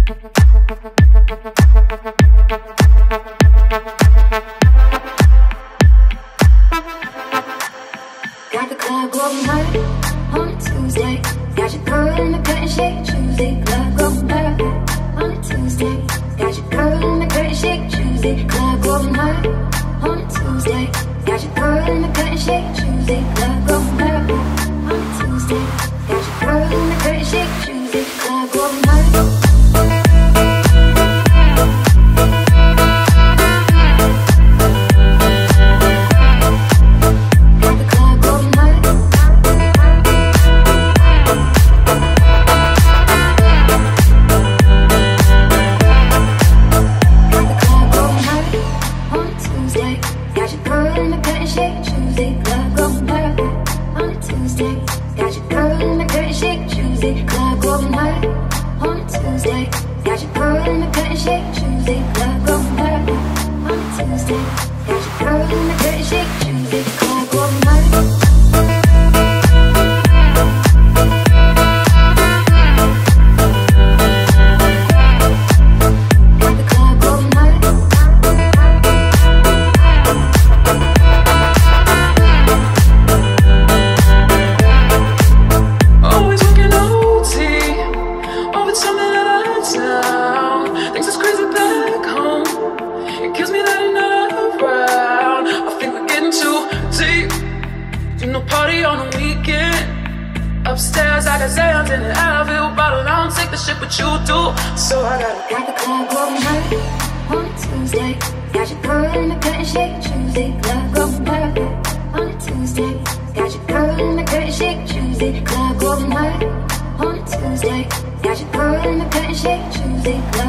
Got the club going hard on a Tuesday. Got your girl in the curtain shake Tuesday. Club going hard on a Tuesday. Got your girl in the curtain shake Tuesday. Club going hard on a Tuesday. Got your girl in the curtain shake Tuesday. Club going hard on a Tuesday. Got your girl in the curtain shake Tuesday. Club going hard. Club going hard on a Tuesday. Got your girl in the curtain shake Tuesday. Club going hard on a Tuesday. Got your girl in the curtain shake Tuesday. Club going hard. Upstairs, I got Zans in an Advil bottle. I don't take the shit, but you do. So I got the club going hard on a Tuesday. Got your girl in the curtain shake Tuesday. Club going hard on a Tuesday. Got your girl in the curtain shake Tuesday. Club going hard on a Tuesday. Got your girl in the curtain shake Tuesday.